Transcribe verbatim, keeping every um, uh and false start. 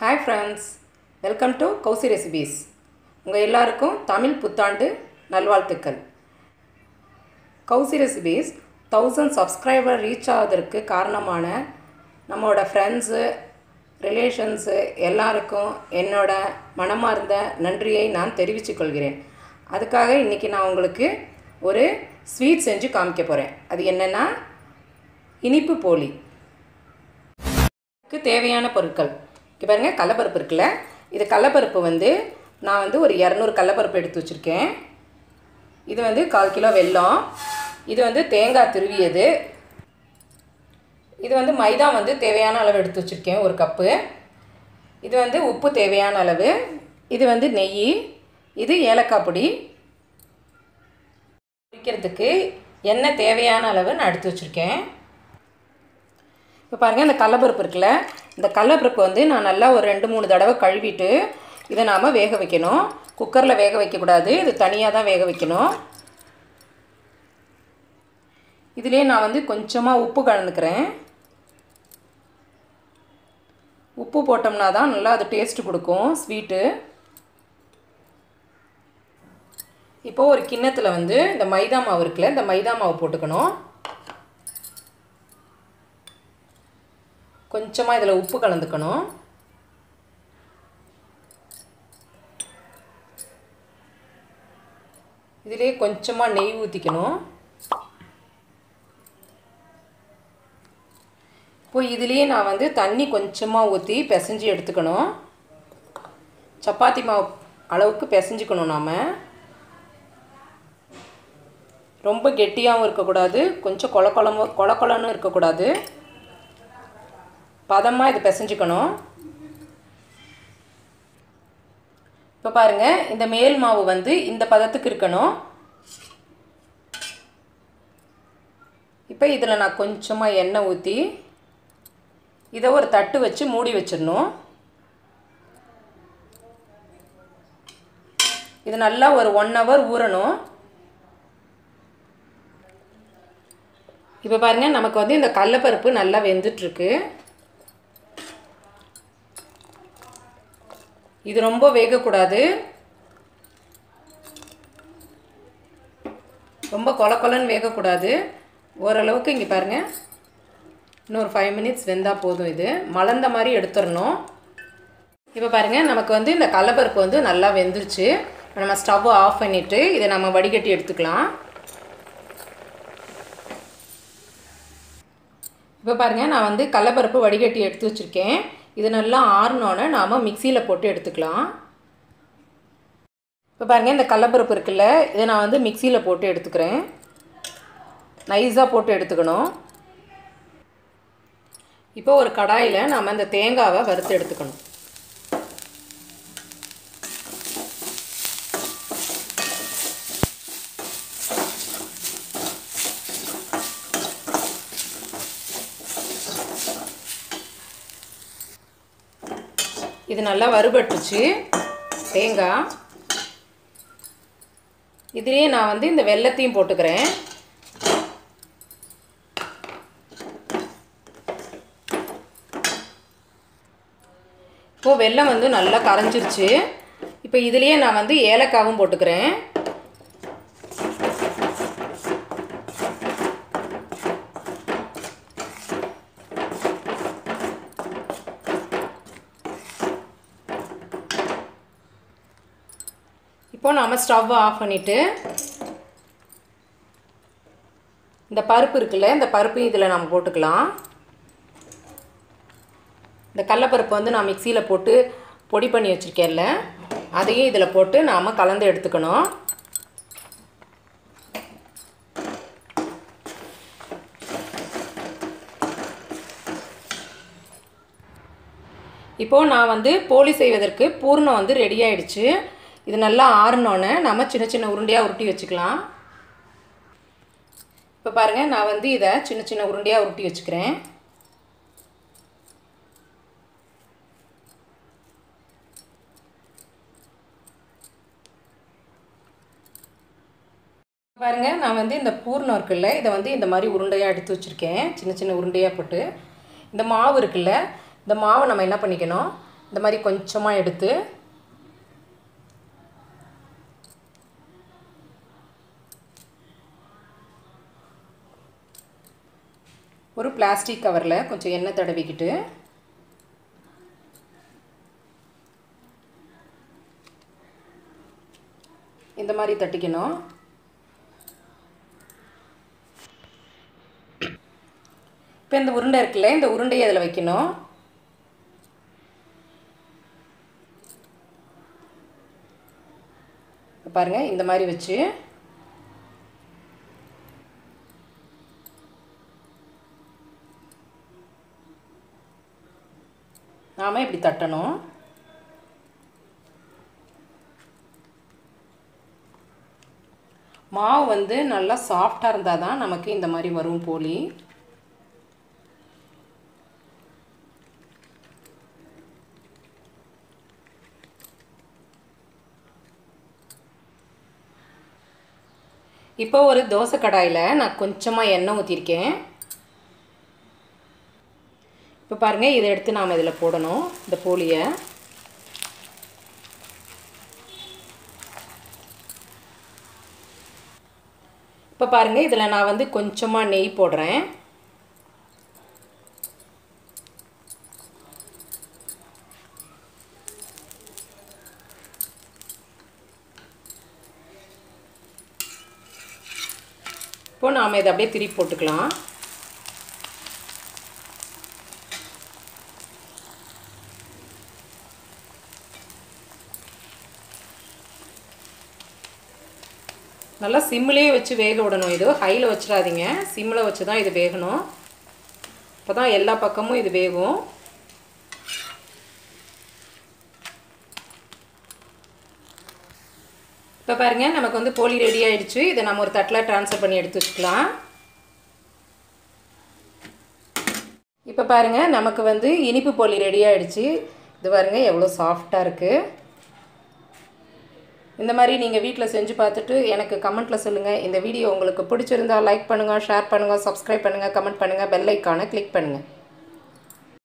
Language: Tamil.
Hi friends, welcome to Kousi Recipes. உங்கள் எல்லாருக்கும் தமிழ் புத்தாண்டு நல்வாழ்த்துக்கள். Kousi Recipes thousand subscriber reach ஆவதற்கு காரணமான நம்மளோட ஃப்ரெண்ட்ஸு ரிலேஷன்ஸு எல்லாருக்கும் என்னோட மனமார்ந்த நன்றியை நான் தெரிவித்துக் கொள்கிறேன். அதுக்காக இன்றைக்கி நான் உங்களுக்கு ஒரு ஸ்வீட் செஞ்சு காமிக்க போகிறேன். அது என்னென்னா இனிப்பு போலி. இதுக்கு தேவையான பொருட்கள் இங்கே பாருங்கள், கடலைப்பருப்பு இருக்குல்ல, இது கடலைப்பருப்பு வந்து நான் வந்து ஒரு இரநூறு கடலைப்பருப்பு எடுத்து வச்சுருக்கேன். இது வந்து கால் கிலோ வெல்லம், இது வந்து தேங்காய் துருவியது, இது வந்து மைதா வந்து தேவையான அளவு எடுத்து வச்சுருக்கேன் ஒரு கப்பு, இது வந்து உப்பு தேவையான அளவு, இது வந்து நெய், இது ஏலக்காய் பொடி, பொரிக்கிறதுக்கு எண்ணெய் தேவையான அளவு நான் எடுத்து வச்சுருக்கேன். இப்போ பாருங்கள், இந்த கடலைப்பருப்பு இருக்குல்ல, இந்த கடலைப்பருப்பு வந்து நான் நல்லா ஒரு ரெண்டு மூணு தடவை கழுவிட்டு இதை நாம் வேக வைக்கணும். குக்கரில் வேக வைக்கக்கூடாது, இது தனியாக தான் வேக வைக்கணும். இதிலே நான் வந்து கொஞ்சமாக உப்பு கலந்துக்கிறேன். உப்பு போட்டோம்னா தான் நல்லா அது டேஸ்ட்டு கொடுக்கும் ஸ்வீட்டு. இப்போது ஒரு கிண்ணத்தில் வந்து இந்த மைதா மாவு இருக்குல்ல, இந்த மைதா மாவு போட்டுக்கணும். கொஞ்சமாக இதில் உப்பு கலந்துக்கணும். இதிலே கொஞ்சமாக நெய் ஊற்றிக்கணும். இப்போ இதுலேயே நான் வந்து தண்ணி கொஞ்சமாக ஊற்றி பிசைஞ்சு எடுத்துக்கணும். சப்பாத்தி மாவு அளவுக்கு பிசைஞ்சிக்கணும். நாம் ரொம்ப கெட்டியாகவும் இருக்கக்கூடாது, கொஞ்சம் கொல கொலமோ கொல கொலன்னு இருக்கக்கூடாது, பதமாக இது பிசைஞ்சிக்கணும். இப்போ பாருங்கள், இந்த மேல் மாவு வந்து இந்த பதத்துக்கு இருக்கணும். இப்போ இதில் நான் கொஞ்சமாக எண்ணெய் ஊற்றி இதை ஒரு தட்டு வச்சு மூடி வச்சிடணும். இது நல்லா ஒரு ஒன் ஹவர் ஊறணும். இப்போ பாருங்கள், நமக்கு வந்து இந்த கடலைப்பருப்பு நல்லா வெந்துட்டுருக்கு. இது ரொம்ப வேகக்கூடாது, ரொம்ப கொல கொலன்னு வேகக்கூடாது, ஓரளவுக்கு. இங்கே பாருங்கள், இன்னொரு ஃபைவ் மினிட்ஸ் வெந்தால் போதும். இது மலர்ந்த மாதிரி எடுத்துடணும். இப்போ பாருங்கள், நமக்கு வந்து இந்த கடலைப்பருப்பு வந்து நல்லா வெந்துருச்சு. நம்ம ஸ்டவ் ஆஃப் பண்ணிவிட்டு இதை நம்ம வடிகட்டி எடுத்துக்கலாம். இப்போ பாருங்கள், நான் வந்து கடலைப்பருப்பு வடிகட்டி எடுத்து வச்சுருக்கேன். இது நல்லா ஆறினோன்னே நாம் மிக்சியில் போட்டு எடுத்துக்கலாம். இப்போ பாருங்கள், இந்த கடலைப்பருப்பு இருக்குல்ல, இதை நான் வந்து மிக்சியில் போட்டு எடுத்துக்கிறேன். நைஸாக போட்டு எடுத்துக்கணும். இப்போ ஒரு கடாயில் நாம் இந்த தேங்காவை வறுத்து எடுத்துக்கணும். இது நல்லா வறுபட்டுச்சு தேங்காய். இதுலேயே நான் வந்து இந்த வெல்லத்தையும் போட்டுக்கிறேன். இப்போது வெல்லம் வந்து நல்லா கரைஞ்சிருச்சு. இப்போ இதுலேயே நான் வந்து ஏலக்காவும் போட்டுக்கிறேன். இப்போ நாம் ஸ்டவ் ஆஃப் பண்ணிவிட்டு இந்த பருப்பு இருக்குல்ல, இந்த பருப்பையும் இதில் நம்ம போட்டுக்கலாம். இந்த கடலைப்பருப்பு வந்து நான் மிக்சியில் போட்டு பொடி பண்ணி வச்சுருக்கேன்ல, அதையும் இதில் போட்டு நாம் கலந்து எடுத்துக்கணும். இப்போது நான் வந்து போலி செய்வதற்கு பூர்ணம் வந்து ரெடி ஆகிடுச்சு. இது நல்லா ஆறினோன்னே நம்ம சின்ன சின்ன உருண்டையாக உருட்டி வச்சுக்கலாம். இப்போ பாருங்கள், நான் வந்து இதை சின்ன சின்ன உருண்டையாக உருட்டி வச்சுக்கிறேன். பாருங்கள், நான் வந்து இந்த பூர்ணம் இருக்குல்ல, இதை வந்து இந்த மாதிரி உருண்டையாக எடுத்து வச்சுருக்கேன். சின்ன சின்ன உருண்டையாக போட்டு இந்த மாவு இருக்குல்ல, இந்த மாவை நம்ம என்ன பண்ணிக்கணும், இந்த மாதிரி கொஞ்சமாக எடுத்து ஒரு பிளாஸ்டிக் கவரில் கொஞ்சம் எண்ணெய் தடவிக்கிட்டு இந்த மாதிரி தட்டிக்கணும். இப்போ இந்த உருண்டை இருக்குல்ல, இந்த உருண்டையை அதில் வைக்கணும். பாருங்கள், இந்த மாதிரி வச்சு நாம இப்படி தட்டணும். மாவு வந்து நல்லா சாஃப்டாக இருந்தால் தான் நமக்கு இந்த மாதிரி வரும் போலி. இப்போ ஒரு தோசை கடாயில் நான் கொஞ்சமாக எண்ணெய் ஊற்றிருக்கேன். இப்போ பாருங்கள், இதை எடுத்து நாம் இதில் போடணும், இந்த போலியை. இப்போ பாருங்கள், இதில் நான் வந்து கொஞ்சமாக நெய் போடுறேன். இப்போ நாம் இதை அப்படியே திருப்பி போட்டுக்கலாம். நல்லா சிம்மிலே வச்சு வேக விடணும். இது ஹையில் வச்சிடாதீங்க, சிம்மில் வச்சு தான் இது வேகணும். அப்போ தான் எல்லா பக்கமும் இது வேகும். இப்போ பாருங்கள், நமக்கு வந்து போலி ரெடி ஆகிடுச்சு. இதை நம்ம ஒரு தட்டில் ட்ரான்ஸ்ஃபர் பண்ணி எடுத்து வச்சுக்கலாம். இப்போ பாருங்கள், நமக்கு வந்து இனிப்பு போலி ரெடி ஆகிடுச்சு. இது பாருங்கள் எவ்வளோ சாஃப்டாக இருக்குது. இந்த மாதிரி நீங்கள் வீட்டில் செஞ்சு பார்த்துட்டு எனக்கு கமெண்ட்டில் சொல்லுங்கள். இந்த வீடியோ உங்களுக்கு பிடிச்சிருந்தால் லைக் பண்ணுங்கள், ஷேர் பண்ணுங்கள், சப்ஸ்கிரைப் பண்ணுங்கள், கமெண்ட் பண்ணுங்கள், பெல் ஐக்கானை கிளிக் பண்ணுங்கள்.